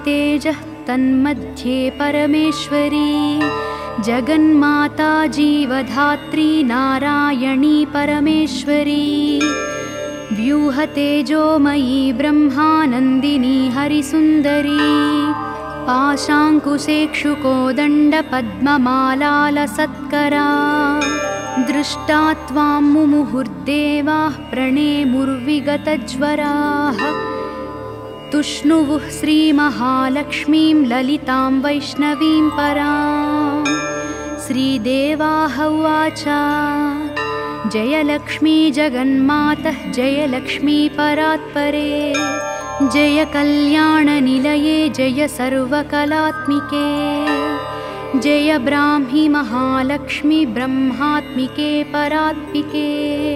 तेजः तन्मध्ये परमेश्वरी जगन्माता जीवधात्री नारायणी परमेश्वरी व्यूहतेजोमयी ब्रह्मानन्दिनी हरिसुन्दरी पाशाङ्कुशेक्षुकोदण्डपद्ममालालसत्करा दृष्टा त्वां मुमुहुर्देवाः प्रणेमुर्विगतज्वराः तुष्णुवुः श्रीमहालक्ष्मीं ललितां वैष्णवीं परां श्रीदेवाः उवाच जय लक्ष्मी जगन्मातः जय लक्ष्मी परात्परे जय कल्याणनिलये जय सर्वकलात्मिके जय ब्राह्मी महालक्ष्मी ब्रह्मात्मिके परात्मिके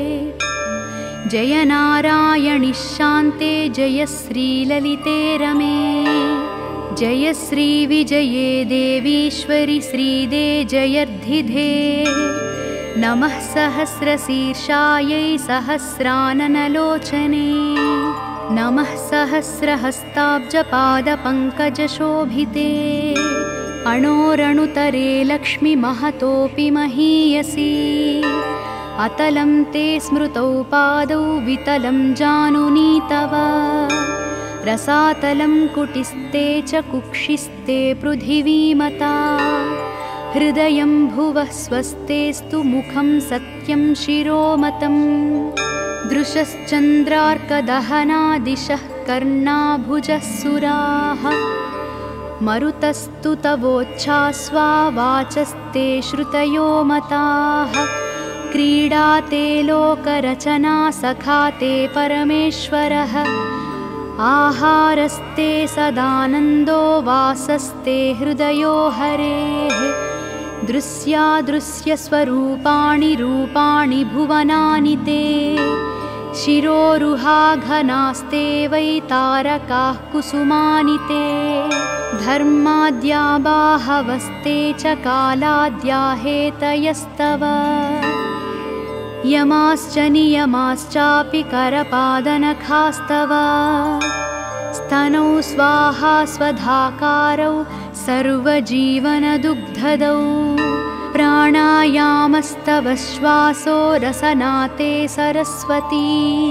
जय नारायणि शान्ते जय श्रीललिते रमे जय श्रीविजये देवीश्वरि श्रीदे जयर्धिधे नमः सहस्रशीर्षायै सहस्राननलोचने नमः सहस्रहस्ताब्जपादपङ्कजशोभिते अणोरणुतरे लक्ष्मी महतोऽपि महीयसी अतलं ते स्मृतौ पादौ वितलं जानुनी तव रसातलं कुटिस्ते च कुक्षिस्ते पृथिवीमता हृदयं भुवः स्वस्तेस्तु मुखं सत्यं शिरोमतम् दृशश्चन्द्रार्कदहना दिशः कर्णाभुजः सुराः मरुतस्तु तवोच्छ्वासा वाचस्ते श्रुतयो मताः क्रीडा ते लोकरचना सखा ते परमेश्वरः आहारस्ते सदानन्दो वासस्ते हृदयो हरेः दृश्यादृश्यस्वरूपाणि रूपाणि भुवनानि ते शिरोरुहाघनास्ते वै तारकाः कुसुमानि ते धर्माद्या बाहवस्ते च कालाद्या हेतयस्तव यमाश्च नियमाश्चापि करपादनखास्तव स्तनौ स्वाहा स्वधाकारौ सर्वजीवनदुग्धदौ प्राणायामस्तव श्वासो रसनाते सरस्वती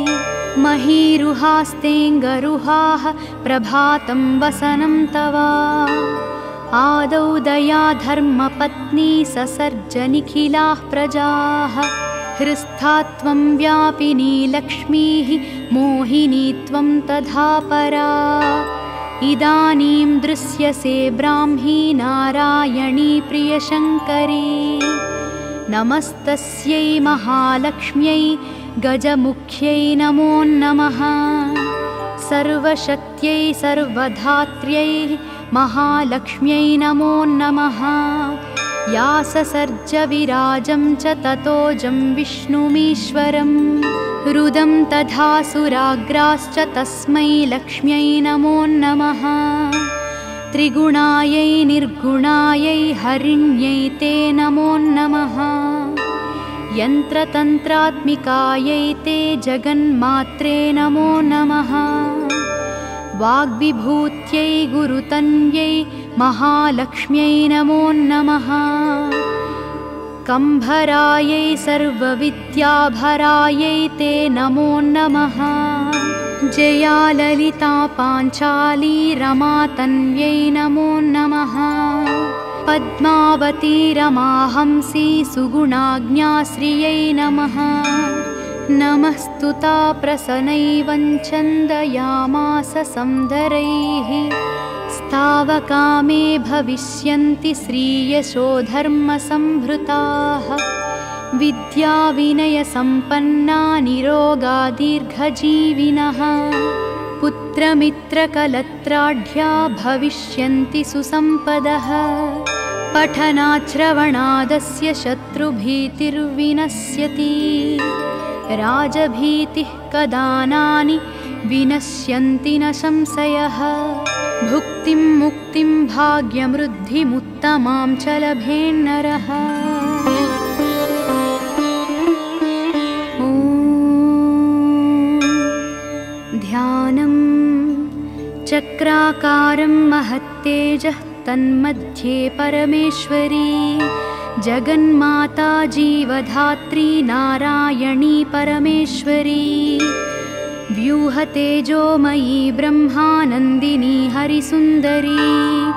महीरुहास्तेऽङ्गरुहाः प्रभातं वसनं तव आदौ दया धर्मपत्नी ससर्जनिखिलाः प्रजाः हृस्था त्वं व्यापिनी लक्ष्मीः मोहिनी त्वं तथा परा इदानीं दृश्यसे ब्राह्मी नारायणी प्रियशङ्करी नमस्तस्यै महालक्ष्म्यै गजमुख्यै नमो नमः सर्वशक्त्यै सर्वधात्र्यै महालक्ष्म्यै नमो नमः या ससर्ज विराजं च ततोजं विष्णुमीश्वरं रुदं तथा सुराग्राश्च तस्मै लक्ष्म्यै नमो नमः त्रिगुणायै निर्गुणायै हरिण्यै ते नमो नमः यन्त्रतन्त्रात्मिकायै ते जगन्मात्रे नमो नमः वाग्विभूत्यै गुरुतन्यै महालक्ष्म्यै नमो नमः कम्भरायै सर्वविद्याभरायै ते नमो नमः जया ललिता पाञ्चाली रमा तन्व्यै नमो नमः पद्मावती रमाहंसी सुगुणाज्ञाश्रियै नमः नमस्तुता प्रसन्नैवं छन्दयामास समदरैः स्तावकामे भविष्यन्ति श्रीयशो धर्मसम्भृताः विद्याविनयसम्पन्ना निरोगा दीर्घजीविनः पुत्रमित्रकलत्राढ्या भविष्यन्ति सुसम्पदः पठनाश्रवणादस्य शत्रुभीतिर्विनश्यति राजभीतिः कदानानि विनश्यन्ति न संशयः भुक्तिं मुक्तिं भाग्यमृद्धिमुत्तमां च लभेन्नरः ध्यानं च चक्राकारं महत्तेजः तन्मध्ये परमेश्वरी जगन्माता जीवधात्री नारायणी परमेश्वरी व्यूहतेजोमयी ब्रह्मानन्दिनी हरिसुन्दरी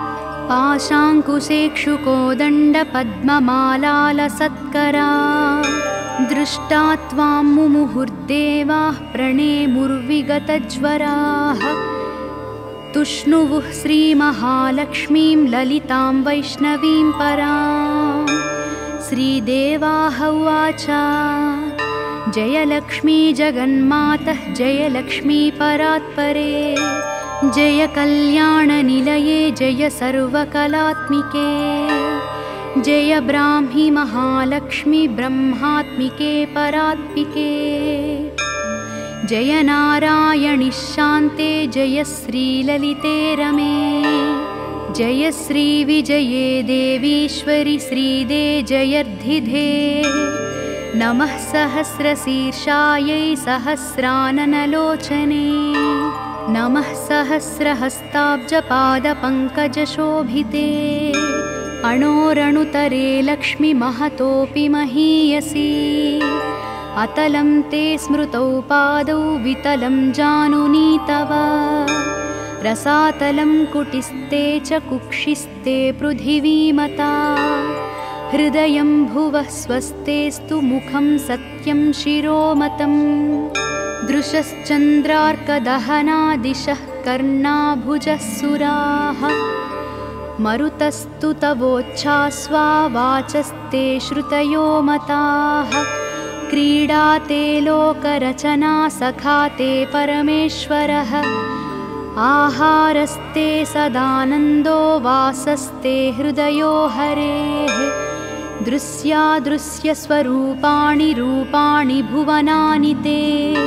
पाशाङ्कुशेक्षुकोदण्डपद्ममालालसत्करा दृष्टा त्वां मुमुहुर्देवाः प्रणेमुर्विगतज्वराः तुष्णुवुः श्रीमहालक्ष्मीं ललितां वैष्णवीं परां श्रीदेवाः उवाच जय लक्ष्मी जगन्मातः जय लक्ष्मी परात्परे जय कल्याणनिलये जय सर्वकलात्मिके जय ब्राह्मी महालक्ष्मी ब्रह्मात्मिके परात्मिके जय नारायणि शान्ते जय श्रीललिते रमे जय श्रीविजये देवीश्वरि श्रीदे जयर्धिधे नमः सहस्रशीर्षायै सहस्राननलोचने नमः सहस्रहस्ताब्जपादपङ्कजशोभिते अणोरणुतरे लक्ष्मी महतोऽपि महीयसी अतलं ते स्मृतौ पादौ वितलं जानुनी तव रसातलं कुटिस्ते च कुक्षिस्ते पृथिवीमता हृदयं भुवः स्वस्तेस्तु मुखं सत्यं शिरोमतं दृशश्चन्द्रार्कदहनादिशः कर्णाभुजः सुराः मरुतस्तु तवोच्छ्वास्वा वाचस्ते श्रुतयो मताः क्रीडाते लोकरचना सखाते परमेश्वरः आहारस्ते सदानन्दो वासस्ते हृदयो हरेः दृश्यादृश्यस्वरूपाणि रूपाणि भुवनानि ते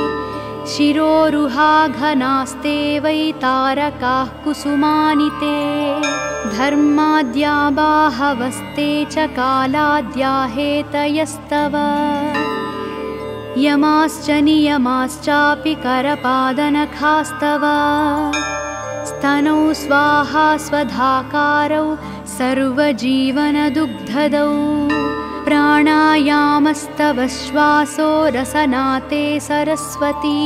शिरोरुहाघनास्ते वै तारकाः कुसुमानि ते धर्माद्या बाहवस्ते च कालाद्या हेतयस्तव यमाश्च नियमाश्चापि करपादनखास्तव स्तनौ स्वाहा स्वधाकारौ सर्वजीवनदुग्धदौ प्राणायामस्तव श्वासो रसनाते सरस्वती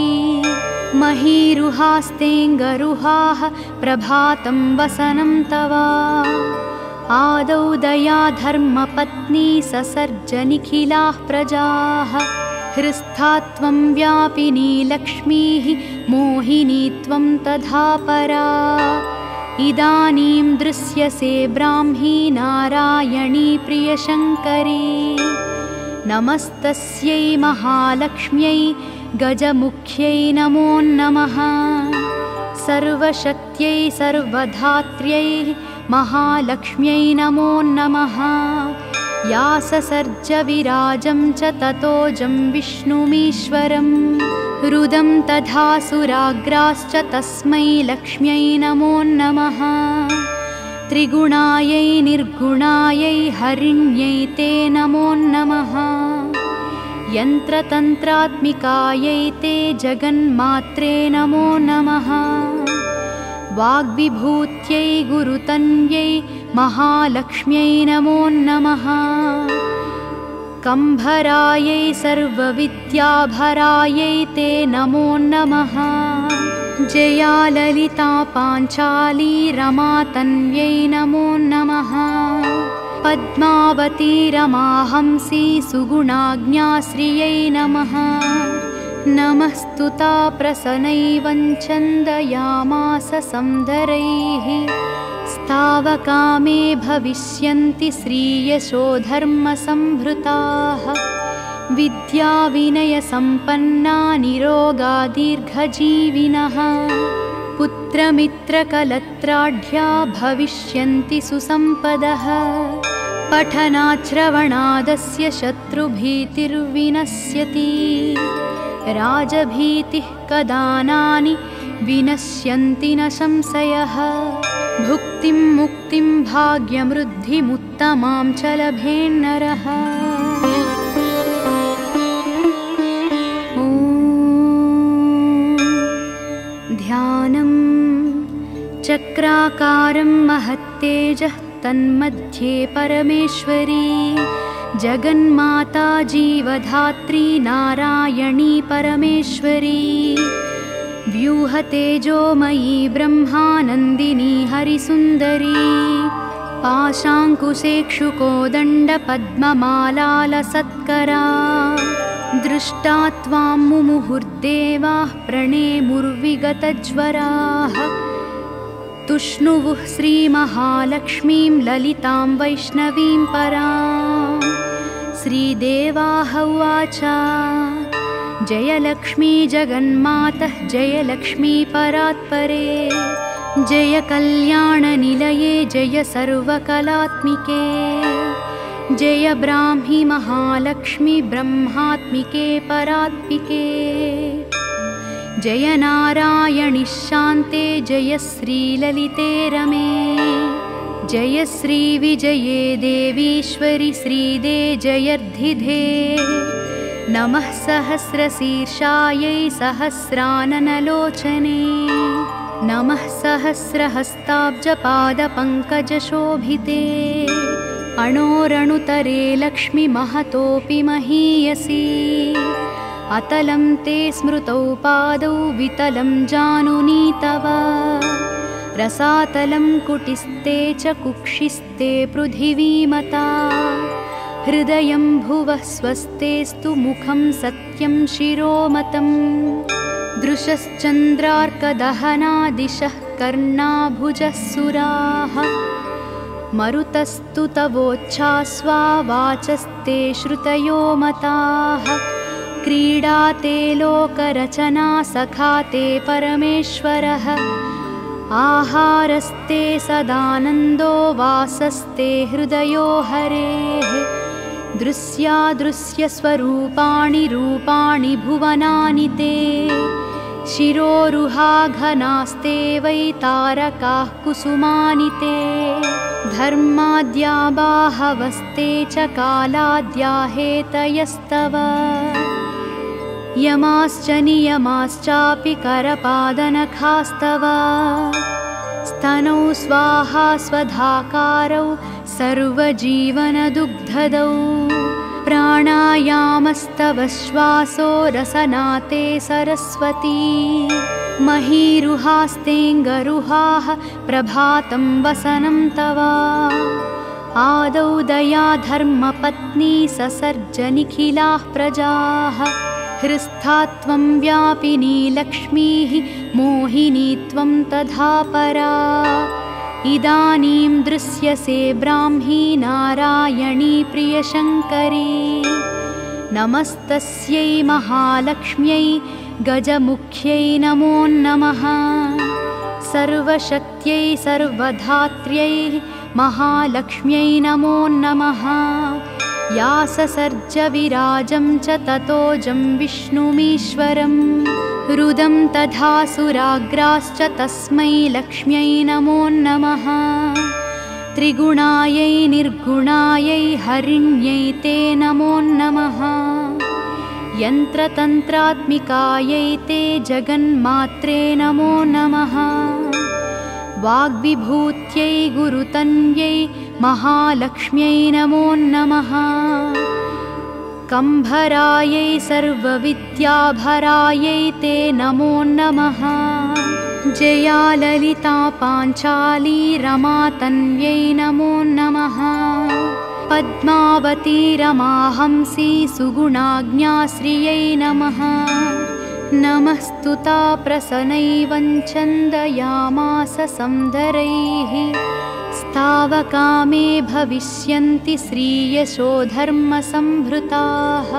महीरुहास्तेऽङ्गरुहाः प्रभातं वसनं तव आदौ दया धर्मपत्नी ससर्ज निखिलाः प्रजाः हृस्था त्वं व्यापिनी लक्ष्मीः मोहिनी त्वं तथा परा इदानीं दृश्यसे ब्राह्मी नारायणी प्रियशङ्करी नमस्तस्यै महालक्ष्म्यै गजमुख्यै नमो नमः सर्वशक्त्यै सर्वधात्र्यै महालक्ष्म्यै नमो नमः या ससर्ज विराजं च ततोजं विष्णुमीश्वरं रुदं तथा सुराग्राश्च तस्मै लक्ष्म्यै नमो नमः त्रिगुणायै निर्गुणायै हरिण्यै ते नमो नमः यन्त्रतन्त्रात्मिकायै ते जगन्मात्रे नमो नमः वाग्विभूत्यै गुरुतन्यै महालक्ष्म्यै नमो नमः कम्भरायै सर्वविद्याभरायै ते नमो नमः जया ललिता पाञ्चाली रमा तन्व्यै नमो नमः पद्मावती रमाहंसी सुगुणाज्ञाश्रियै नमः नमस्तुता प्रसन्नैवञ्छन्दयामास संदरैः स्तावकामे भविष्यन्ति श्रीयशोधर्मसम्भृताः विद्याविनयसम्पन्ना निरोगा दीर्घजीविनः पुत्रमित्रकलत्राढ्या भविष्यन्ति सुसम्पदः पठनाश्रवणादस्य शत्रुभीतिर्विनश्यति राजभीतिः कदानानि विनश्यन्ति न संशयः भुक्तिं मुक्तिं भाग्यमृद्धिमुत्तमां च लभेन्नरः ध्यानं चक्राकारं महत्तेजः तन्मध्ये परमेश्वरी जगन्माता जीवधात्री नारायणी परमेश्वरी व्यूहतेजोमयी ब्रह्मानन्दिनी हरिसुन्दरी पाशाङ्कुशेक्षुकोदण्डपद्ममालालसत्करा दृष्टा त्वां मुमुहुर्देवाः प्रणेमुर्विगतज्वराः तुष्णुवुः श्रीमहालक्ष्मीं ललितां वैष्णवीं परां श्रीदेवाः उवाच जय लक्ष्मी जगन्मातः जय लक्ष्मी परात्परे जय कल्याणनिलये जय सर्वकलात्मिके जय ब्राह्मी महालक्ष्मी ब्रह्मात्मिके परात्मिके जय नारायणि शान्ते जय श्रीललिते रमे जय श्रीविजये देवीश्वरि श्रीदे जयर्धिधे नमः सहस्रशीर्षायै सहस्राननलोचने नमः सहस्रहस्ताब्जपादपङ्कजशोभिते अणोरणुतरे लक्ष्मीमहतोऽपि महीयसी अतलं ते स्मृतौ पादौ वितलं जानुनी तव रसातलं कुटिस्ते च कुक्षिस्ते पृथिवीमता हृदयं भुवः स्वस्तेस्तु मुखं सत्यं शिरोमतं दृशश्चन्द्रार्कदहना दिशः कर्णाभुजः सुराः मरुतस्तु तवोच्छ्वासा वाचस्ते श्रुतयो मताः क्रीडा ते लोकरचना सखा ते परमेश्वरः आहारस्ते सदानन्दो वासस्ते हृदयो हरेः दृश्यादृश्यस्वरूपाणि रूपाणि भुवनानि ते शिरोरुहाघनास्ते वै तारकाः कुसुमानि ते धर्माद्या बाहवस्ते च कालाद्या हेतयस्तव यमाश्च नियमाश्चापि करपादनखास्तव स्तनौ स्वाहा स्वधाकारौ सर्वजीवनदुग्धदौ प्राणायामस्तव श्वासो रसनाते सरस्वती महीरुहास्तेऽङ्गरुहाः प्रभातं वसनं तव आदौ दया धर्मपत्नी ससर्जनिखिलाः प्रजाः हृस्था त्वं व्यापिनी लक्ष्मीः मोहिनी त्वं तथा परा इदानीं दृश्यसे ब्राह्मी नारायणी प्रियशङ्करी नमस्तस्यै महालक्ष्म्यै गजमुख्यै नमो नमः सर्वशक्त्यै सर्वधात्र्यै महालक्ष्म्यै नमो नमः या ससर्ज विराजं च ततोजं विष्णुमीश्वरं रुदं तथा सुराग्राश्च तस्मै लक्ष्म्यै नमो नमः त्रिगुणायै निर्गुणायै हरिण्यै ते नमो नमः यन्त्रतन्त्रात्मिकायै ते जगन्मात्रे नमो नमः वाग्विभूत्यै गुरुतन्यै महालक्ष्म्यै नमो नमः कम्भरायै सर्वविद्याभरायै ते नमो नमः जया ललिता पाञ्चाली रमातन्व्यै नमो नमः पद्मावती रमाहंसी सुगुणाज्ञाश्रियै नमः नमस्तुता प्रसनैवञ्छन्दयामास संदरैः स्तावकामे भविष्यन्ति श्रीयशो धर्मसम्भृताः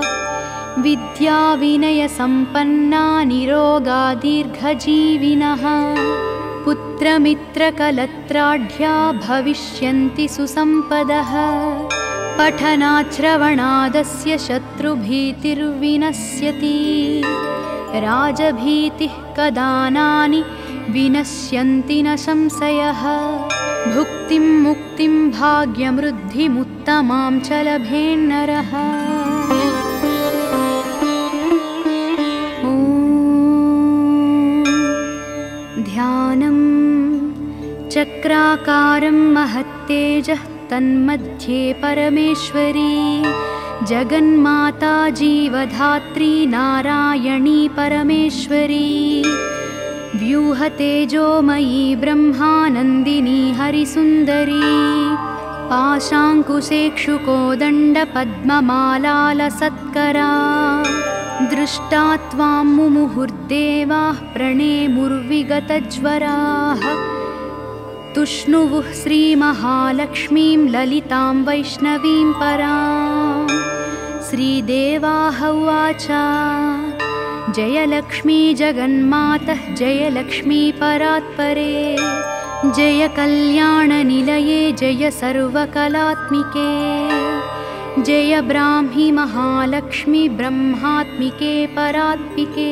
विद्याविनयसम्पन्ना निरोगा दीर्घजीविनः पुत्रमित्रकलत्राढ्या भविष्यन्ति सुसम्पदः पठनाश्रवणादस्य शत्रुभीतिर्विनश्यति राजभीतिः कदानानि विनश्यन्ति न संशयः भुक्तिं मुक्तिं भाग्यमृद्धिमुत्तमां च लभेन्नरः ध्यानं चक्राकारं महत्तेजः तन्मध्ये परमेश्वरी जगन्माता जीवधात्री नारायणी परमेश्वरी व्यूहतेजोमयी ब्रह्मानन्दिनी हरिसुन्दरी पाशाङ्कुशेक्षुकोदण्डपद्ममालालसत्करा दृष्टा त्वां मुमुहुर्देवाः प्रणेमुर्विगतज्वराः तुष्णुवुः श्रीमहालक्ष्मीं ललितां वैष्णवीं परां श्रीदेवाः उवाच जय लक्ष्मी जगन्मातः जय लक्ष्मी परात्परे जय कल्याणनिलये जय सर्वकलात्मिके जय ब्राह्मी महालक्ष्मी ब्रह्मात्मिके परात्मिके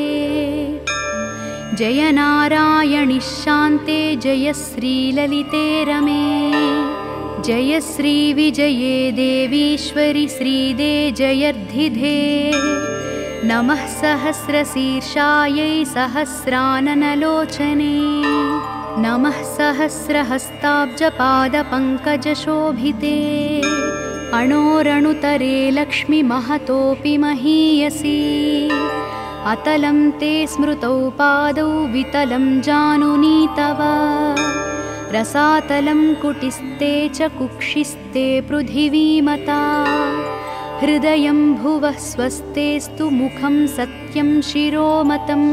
जय नारायणि शान्ते जय श्रीललिते रमे जय श्रीविजये देवीश्वरि श्रीदे जयर्धिधे नमः सहस्रशीर्षायै सहस्राननलोचने नमः सहस्रहस्ताब्जपादपङ्कजशोभिते अणोरणुतरे लक्ष्मी महतोऽपि महीयसी अतलं ते स्मृतौ पादौ वितलं जानुनी तव रसातलं कुटिस्ते च कुक्षिस्ते पृथिवीमता हृदयं भुवः स्वस्तेस्तु मुखं सत्यं शिरोमतम्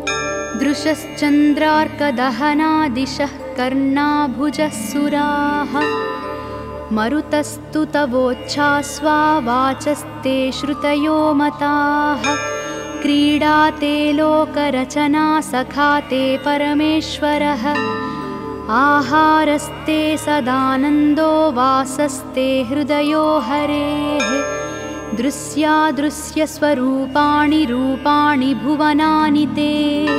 दृशश्चन्द्रार्कदहनादिशः कर्णाभुजः सुराः मरुतस्तु तवोच्छ्वास्वा वाचस्ते श्रुतयो मताः क्रीडाते लोकरचना सखाते परमेश्वरः आहारस्ते सदानन्दो वासस्ते हृदयो हरेः दृश्यादृश्यस्वरूपाणि रूपाणि भुवनानि ते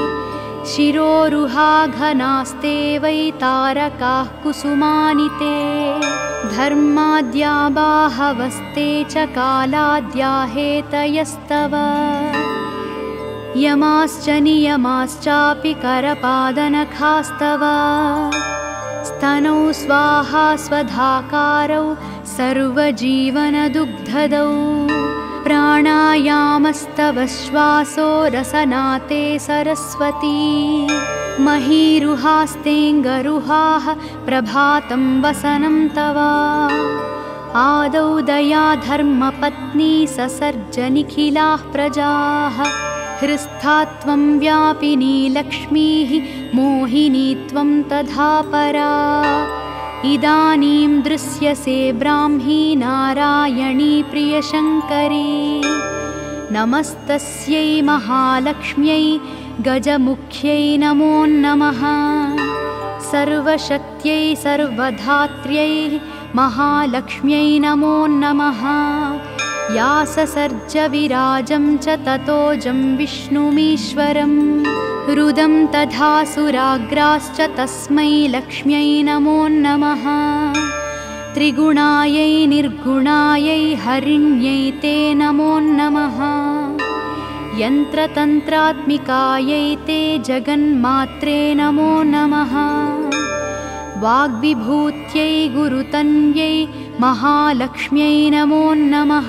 शिरोरुहाघनास्ते वै तारकाः कुसुमानि ते धर्माद्या बाहवस्ते च कालाद्या हेतयस्तव यमाश्च नियमाश्चापि करपादनखास्तव स्तनौ स्वाहा स्वधाकारौ सर्वजीवनदुग्धदौ प्राणायामस्तव श्वासो रसनाते सरस्वती महीरुहास्तेऽङ्गरुहाः प्रभातं वसनं तव आदौ दया धर्मपत्नी ससर्ज निखिलाः प्रजाः हृस्था त्वं व्यापिनी लक्ष्मीः मोहिनी त्वं तथा परा इदानीं दृश्यसे ब्राह्मी नारायणी प्रियशङ्करी नमस्तस्यै महालक्ष्म्यै गजमुख्यै नमो नमः सर्वशक्त्यै सर्वधात्र्यै महालक्ष्म्यै नमो नमः या ससर्ज विराजं च ततोजं विष्णुमीश्वरं रुदं तथा सुराग्राश्च तस्मै लक्ष्म्यै नमो नमः त्रिगुणायै निर्गुणायै हरिण्यै ते नमो नमः यन्त्रतन्त्रात्मिकायै ते जगन्मात्रे नमो नमः वाग्विभूत्यै गुरुतन्यै महालक्ष्म्यै नमो नमः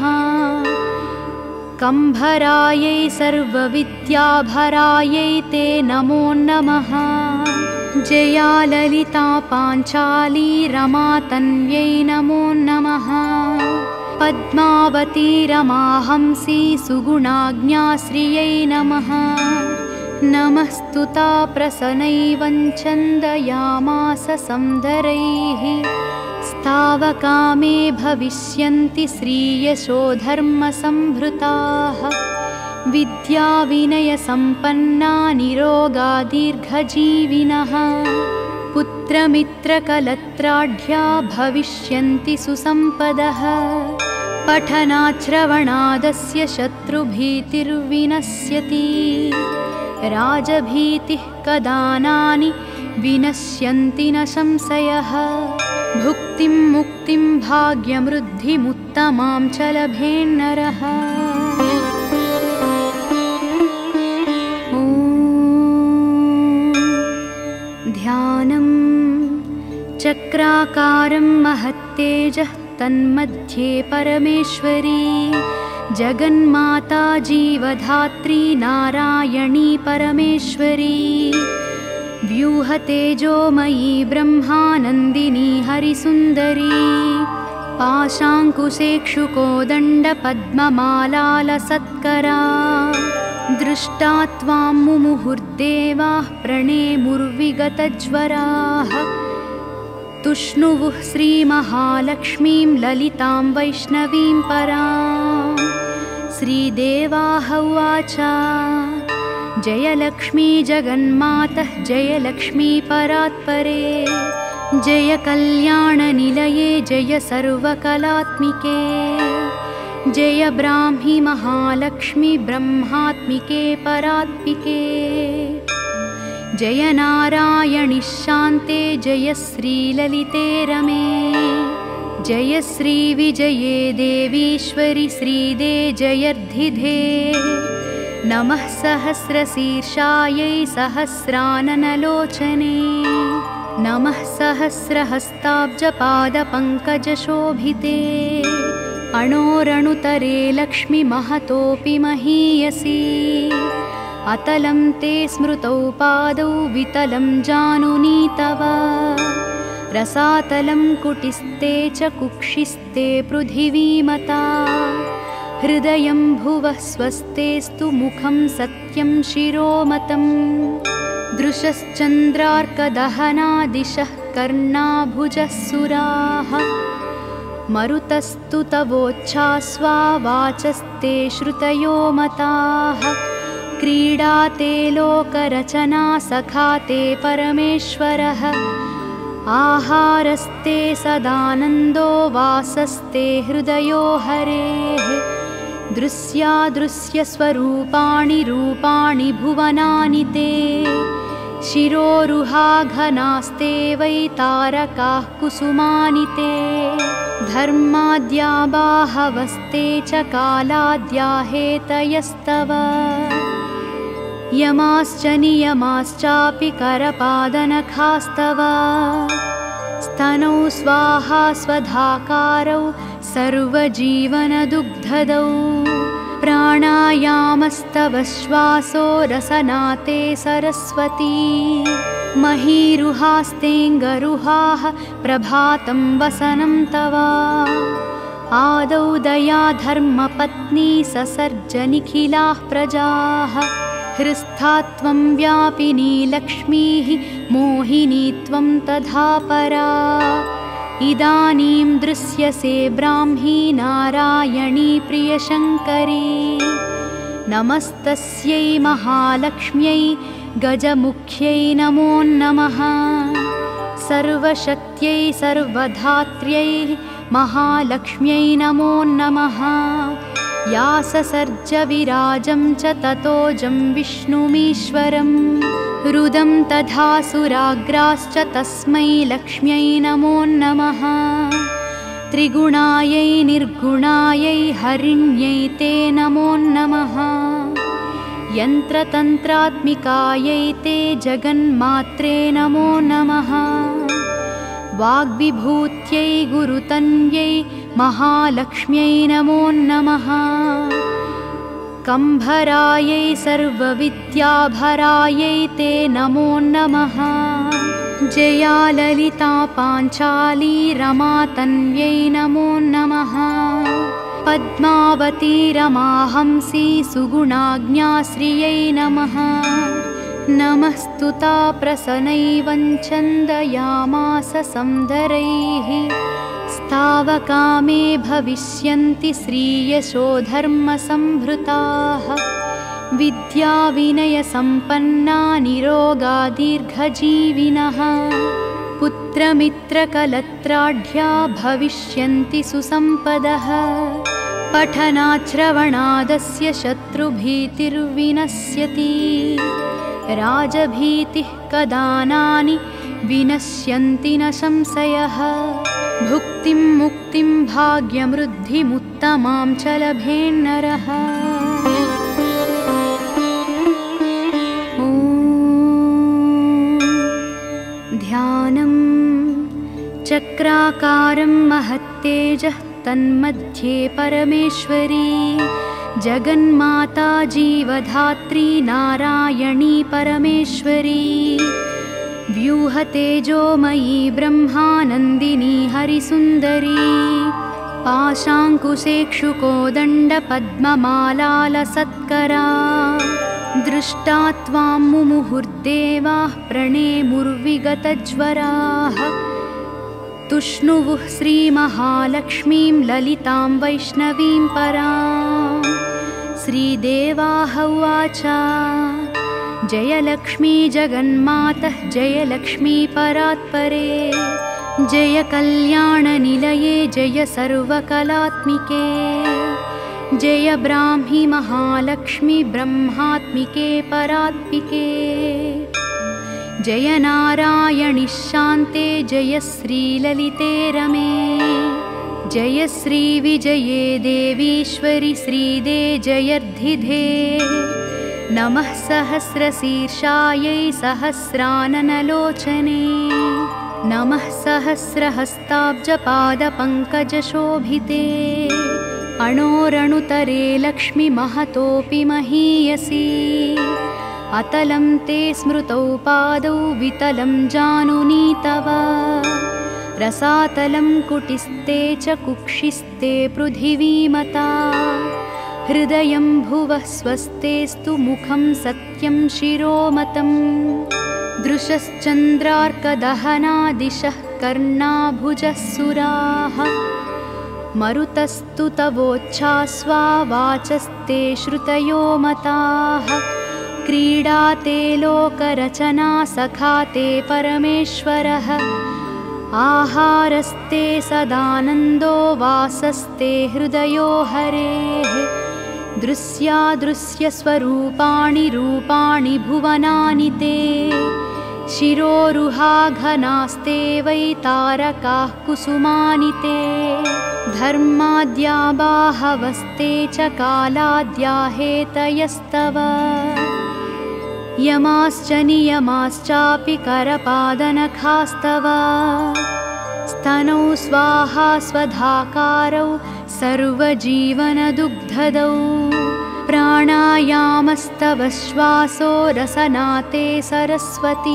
कम्भरायै सर्वविद्याभरायै ते नमो नमः जया ललिता पाञ्चाली रमा तन्व्यै नमो नमः पद्मावती रमाहंसी सुगुणाज्ञाश्रियै नमः नमस्तुता प्रसन्नैवं छन्दयामास संदरैः स्तावकामे भविष्यन्ति श्रीयशोधर्मसम्भृताः विद्याविनयसम्पन्ना निरोगा दीर्घजीविनः पुत्रमित्रकलत्राढ्या भविष्यन्ति सुसम्पदः पठनाश्रवणादस्य शत्रुभीतिर्विनश्यति राजभीतिः कदानानि विनश्यन्ति न संशयः भुक्तिं मुक्तिं भाग्यमृद्धिमुत्तमां च लभेन्नरः ध्यानं चक्राकारं महत्तेजः तन्मध्ये परमेश्वरी जगन्माता जीवधात्री नारायणी परमेश्वरी व्यूहतेजोमयी ब्रह्मानन्दिनी हरिसुन्दरी पाशाङ्कुशेक्षुकोदण्डपद्ममालालसत्करा दृष्टा त्वां मुमुहुर्देवाः प्रणेमुर्विगतज्वराः तुष्णुवुः श्रीमहालक्ष्मीं ललितां वैष्णवीं परां श्रीदेवाः उवाच जयलक्ष्मी जगन्मातः जयलक्ष्मी परात्परे जय कल्याणनिलये जय सर्वकलात्मिके जय ब्राह्मी महालक्ष्मी ब्रह्मात्मिके परात्मिके जय नारायणि शान्ते जय श्रीललिते रमे जय श्रीविजये देवीश्वरि श्रीदे जयर्धिधे नमः सहस्रशीर्षायै सहस्राननलोचने नमः सहस्रहस्ताब्जपादपङ्कजशोभिते अणोरणुतरे लक्ष्मीमहतोऽपि महीयसी अतलं ते स्मृतौ पादौ वितलं जानुनी तव रसातलं कुटिस्ते च कुक्षिस्ते पृथिवीमता हृदयं भुवः स्वस्तेस्तु मुखं सत्यं शिरोमतम् दृशश्चन्द्रार्कदहनादिशः कर्णाभुजः सुराः मरुतस्तु तवोच्छ्वास्वा वाचस्ते श्रुतयो मताः क्रीडाते लोकरचना सखाते परमेश्वरः आहारस्ते सदानन्दो वासस्ते हृदयो हरेः दृश्यादृश्यस्वरूपाणि रूपाणि भुवनानि ते शिरोरुहाघनास्ते वै तारकाः कुसुमानि ते धर्माद्या बाहवस्ते च कालाद्या हेतयस्तव यमाश्च नियमाश्चापि करपादनखास्तव स्तनौ स्वाहा स्वधाकारौ सर्वजीवनदुग्धदौ प्राणायामस्तव श्वासो रसनाते सरस्वती महीरुहास्तेऽङ्गरुहाः प्रभातं वसनं तव आदौ दया धर्मपत्नी ससर्ज निखिलाः प्रजाः हृस्था त्वं व्यापिनी लक्ष्मीः मोहिनी त्वं तथा परा इदानीं दृश्यसे ब्राह्मी नारायणी प्रियशङ्करी नमस्तस्यै महालक्ष्म्यै गजमुख्यै नमो नमः सर्वशक्त्यै सर्वधात्र्यै महालक्ष्म्यै नमो नमः या ससर्ज विराजं च ततोजं विष्णुमीश्वरं रुदं तथा सुराग्राश्च तस्मै लक्ष्म्यै नमो नमः त्रिगुणायै निर्गुणायै हरिण्यै ते नमो नमः यन्त्रतन्त्रात्मिकायै ते जगन्मात्रे नमो नमः वाग्विभूत्यै गुरुतन्यै महालक्ष्म्यै नमो नमः कम्भरायै सर्वविद्याभरायै ते नमो नमः जया ललिता पाञ्चाली रमा तन्व्यै नमो नमः पद्मावती रमाहंसी सुगुणाज्ञाश्रियै नमः नमस्तुता प्रसनैवञ्छन्दयामास संदरैः स्तावकामे भविष्यन्ति श्रीयशो धर्मसम्भृताः विद्याविनयसम्पन्ना निरोगा दीर्घजीविनः पुत्रमित्रकलत्राढ्या भविष्यन्ति सुसम्पदः पठनाश्रवणादस्य शत्रुभीतिर्विनश्यति राजभीतिः कदानानि विनश्यन्ति न संशयः भुक्तिं मुक्तिं भाग्यमृद्धिमुत्तमां च लभेन्नरः ध्यानं चक्राकारं महत्तेजः तन्मध्ये परमेश्वरी जगन्माता जीवधात्री नारायणी परमेश्वरी व्यूहतेजोमयी ब्रह्मानन्दिनी हरिसुन्दरी पाशाङ्कुशेक्षुकोदण्डपद्ममालालसत्करा दृष्टा त्वां मुमुहुर्देवाः प्रणेमुर्विगतज्वराः तुष्णुवुः श्रीमहालक्ष्मीं ललितां वैष्णवीं परां श्रीदेवाः उवाच जय लक्ष्मी जगन्मातः जय लक्ष्मी परात्परे जय कल्याणनिलये जय सर्वकलात्मिके जय ब्राह्मी महालक्ष्मी ब्रह्मात्मिके परात्मिके जय नारायणि शान्ते जय श्रीललिते रमे जय श्रीविजये देवीश्वरि श्रीदे जयर्धिधे नमः सहस्रशीर्षायै सहस्राननलोचने नमः सहस्रहस्ताब्जपादपङ्कजशोभिते अणोरणुतरे लक्ष्मीमहतोऽपि महीयसी अतलं ते स्मृतौ पादौ वितलं जानुनी तव रसातलं कुटिस्ते च कुक्षिस्ते पृथिवीमता हृदयं भुवः स्वस्तेस्तु मुखं सत्यं शिरोमतम् दृशश्चन्द्रार्कदहना दिशः कर्णाभुजः सुराः मरुतस्तु तवोच्छ्वासा वाचस्ते श्रुतयो मताः क्रीडा ते लोकरचना सखा ते परमेश्वरः आहारस्ते सदानन्दो वासस्ते हृदयो हरेः दृश्यादृश्यस्वरूपाणि रूपाणि भुवनानि ते शिरोरुहाघनास्ते वै तारकाः कुसुमानि ते धर्माद्या बाहवस्ते च कालाद्या हेतयस्तव यमाश्च नियमाश्चापि करपादनखास्तव स्तनौ स्वाहा स्वधाकारौ सर्वजीवनदुग्धदौ प्राणायामस्तव श्वासो रसनाते सरस्वती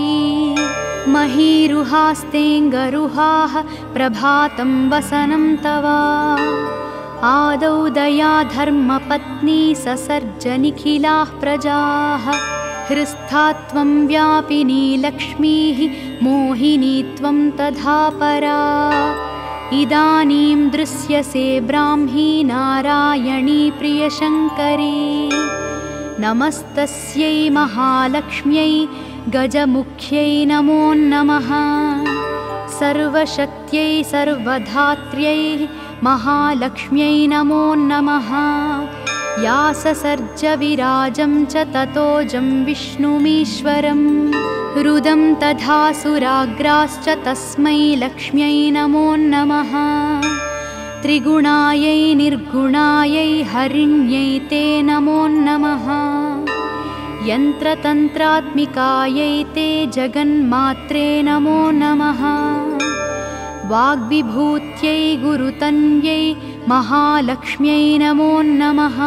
महीरुहास्तेऽङ्गरुहाः प्रभातं वसनं तव आदौ दया धर्मपत्नी ससर्जनिखिलाः प्रजाः हृस्था त्वं व्यापिनी लक्ष्मीः मोहिनी त्वं तथा परा इदानीं दृश्यसे ब्राह्मी नारायणी प्रियशङ्करी नमस्तस्यै महालक्ष्म्यै गजमुख्यै नमो नमः सर्वशक्त्यै सर्वधात्र्यै महालक्ष्म्यै नमो नमः या ससर्ज विराजं च ततोजं विष्णुमीश्वरं रुदं तथा सुराग्राश्च तस्मै लक्ष्म्यै नमो नमः त्रिगुणायै निर्गुणायै हरिण्यै ते नमो नमः यन्त्रतन्त्रात्मिकायै ते जगन्मात्रे नमो नमः वाग्विभूत्यै गुरुतन्यै महालक्ष्म्यै नमो नमः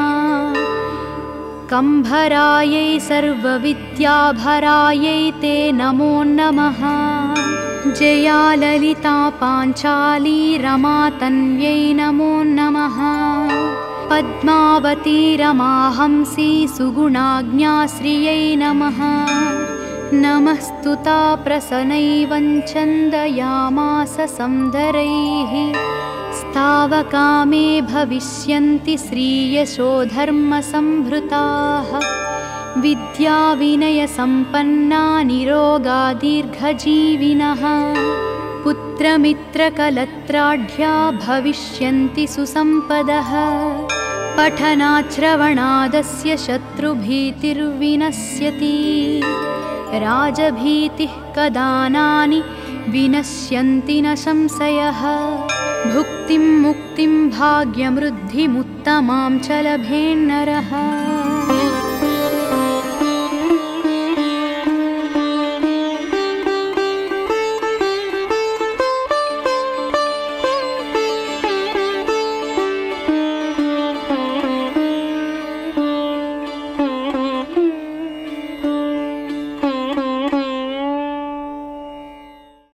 कम्भरायै सर्वविद्याभरायै ते नमो नमः जया ललिता पाञ्चाली रमा तन्व्यै नमो नमः पद्मावती रमाहंसी सुगुणाज्ञाश्रियै नमः नमस्तुता प्रसन्नैवञ्छन्दयामास संदरैः स्तावकामे भविष्यन्ति श्रीयशो धर्मसम्भृताः विद्याविनयसम्पन्ना निरोगा दीर्घजीविनः पुत्रमित्रकलत्राढ्या भविष्यन्ति सुसम्पदः पठनाश्रवणादस्य शत्रुभीतिर्विनश्यति राजभीतिः कदानानि विनश्यन्ति न संशयः भुक्तिं मुक्तिं भाग्यमृद्धिमुत्तमां च लभेन्नरः